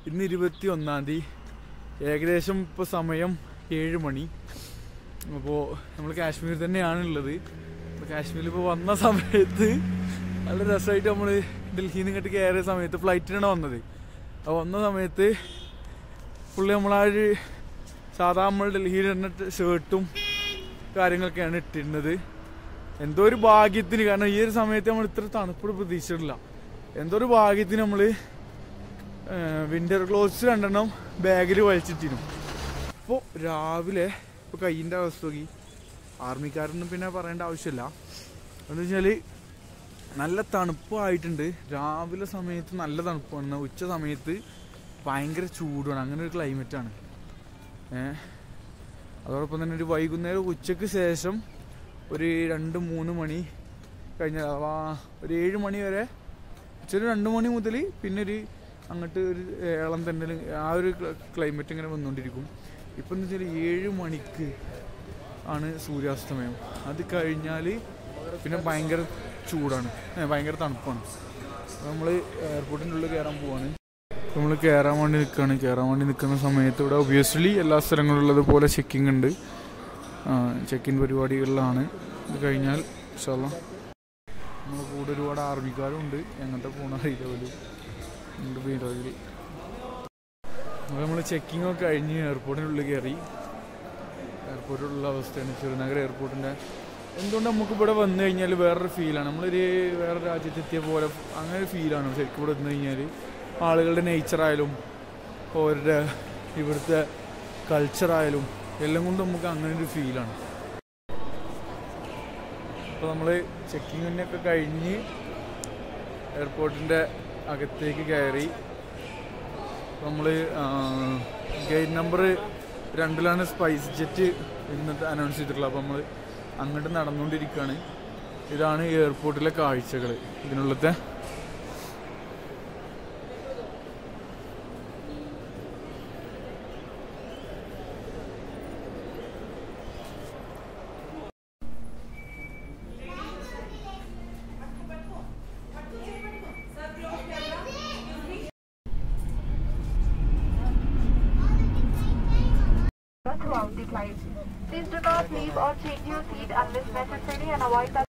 ഇന്ന് 21-ാം തീയതി, ഏകദേശം ഇപ്പോൾ സമയം 7 മണി. അപ്പോൾ നമ്മൾ കാശ്മീർ തന്നെയാണുള്ളത്. അപ്പോൾ കാശ്മീരിൽ ഇപ്പോൾ വന്ന സമയത്ത് നല്ല രസമായിട്ട് നമ്മൾ ഡൽഹിയിൽ നിന്ന് ഇങ്ങോട്ട് കയറിയ സമയത്ത് ഫ്ലൈറ്റിനാണ് വന്നത്. അപ്പോൾ വന്ന സമയത്ത് പുള്ളി നമ്മളൊരു സാധാ നമ്മൾ ഡൽഹിയിൽ ഇടുന്ന ഷർട്ടും കാര്യങ്ങളൊക്കെയാണ് ഇട്ടിരുന്നത്. എന്തോ ഒരു ഭാഗ്യത്തിന്, കാരണം ഈ ഒരു സമയത്ത് നമ്മൾ ഇത്ര തണുപ്പ് പ്രതീക്ഷിച്ചിട്ടില്ല. എന്തോ ഒരു ഭാഗ്യത്തിന് നമ്മൾ വിൻ്റർ ക്ലോത്ത്സ് 2 ബാഗിൽ വലിച്ചിട്ടിരുന്നു. അപ്പോൾ രാവിലെ ഇപ്പോൾ കയ്യിൻ്റെ അവസ്ഥ നോക്കി, ആർമിക്കാരൊന്നും പിന്നെ പറയേണ്ട ആവശ്യമില്ല. എന്ന് വെച്ചാൽ നല്ല തണുപ്പായിട്ടുണ്ട്. രാവിലെ സമയത്ത് നല്ല തണുപ്പാണ്, ഉച്ച സമയത്ത് ഭയങ്കര ചൂടാണ്. അങ്ങനെ ഒരു ക്ലൈമറ്റാണ്. അതോടൊപ്പം തന്നെ ഒരു വൈകുന്നേരം ഉച്ചയ്ക്ക് ശേഷം ഒരു 2-3 മണി കഴിഞ്ഞ ഒരു 7 മണി വരെ, ഉച്ചൊരു 2 മണി മുതൽ പിന്നെ ഒരു അങ്ങോട്ട് ഒരു ഏളം തന്നെ ആ ഒരു ക്ലൈമറ്റ് ഇങ്ങനെ വന്നുകൊണ്ടിരിക്കും. ഇപ്പം എന്ന് വെച്ചാൽ 7 മണിക്ക് ആണ് സൂര്യാസ്തമയം. അത് കഴിഞ്ഞാൽ പിന്നെ ഭയങ്കര ചൂടാണ്, ഭയങ്കര തണുപ്പാണ്. നമ്മൾ എയർപോർട്ടിൻ്റെ ഉള്ളിൽ കയറാൻ പോവാണ്. നമ്മൾ കയറാൻ വേണ്ടി നിൽക്കുന്ന സമയത്ത് ഇവിടെ ഒബ്വിയസ്ലി എല്ലാ സ്ഥലങ്ങളിലുള്ളതുപോലെ ചെക്കിംഗ് ഉണ്ട്. ചെക്കിൻ പരിപാടികളിലാണ്. ഇത് കഴിഞ്ഞാൽ ഇൻഷാല്ലാ നമ്മളെ കൂടെ ഒരുപാട് ആർമിക്കാരും ഉണ്ട്. എങ്ങനത്തെ പോകണ അറിയില്ല പോലും ഉണ്ട് വീടുകളിൽ. നമ്മൾ ചെക്കിംഗ് ഒക്കെ കഴിഞ്ഞ് എയർപോർട്ടിനുള്ളിൽ കയറി. എയർപോർട്ടിലുള്ള അവസ്ഥയാണ് ശ്രീനഗർ എയർപോർട്ടിൻ്റെ. എന്തുകൊണ്ട് നമുക്ക് ഇവിടെ വന്നു കഴിഞ്ഞാൽ വേറൊരു ഫീലാണ്. നമ്മളൊരു വേറെ രാജ്യത്തെത്തിയ പോലെ അങ്ങനെ ഒരു ഫീലാണ് ശരിക്കും. ഇവിടെ വന്നു കഴിഞ്ഞാൽ ആളുകളുടെ നേച്ചറായാലും അവരുടെ ഇവിടുത്തെ കൾച്ചറായാലും എല്ലാം കൊണ്ട് നമുക്ക് അങ്ങനെ ഒരു ഫീലാണ്. അപ്പോൾ നമ്മൾ ചെക്കിങ്ങിനൊക്കെ കഴിഞ്ഞ് എയർപോർട്ടിൻ്റെ അകത്തേക്ക് കയറി. നമ്മൾ ഗേറ്റ് നമ്പർ 2 സ്പൈസ് ജെറ്റ് ഇന്നത്തെ അനൗൺസ് ചെയ്തിട്ടുള്ളത്. അപ്പോൾ നമ്മൾ അങ്ങോട്ട് നടന്നുകൊണ്ടിരിക്കുകയാണ്. ഇതാണ് എയർപോർട്ടിലെ കാഴ്ചകൾ. ഇതിനുള്ളത്തെ throughout the flight. Please do not leave or change your seat unless necessary and avoid the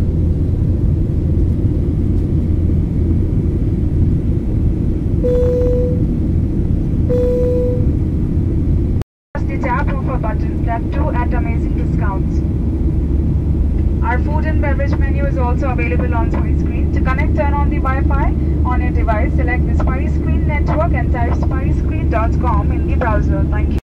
tap of a button, that too at amazing discounts. Our food and beverage menu is also available on Spice Screen. To connect, turn on the Wi-Fi on your device, select the Spice Screen network and type spicescreen.com in the browser. Thank you.